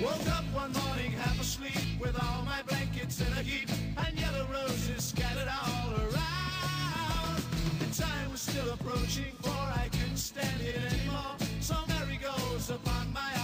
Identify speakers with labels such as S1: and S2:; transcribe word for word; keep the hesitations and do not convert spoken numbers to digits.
S1: Woke up one morning half asleep with all my blankets in a heap and yellow roses scattered all around. The time was still approaching, for I couldn't stand it anymore. So Mary goes upon my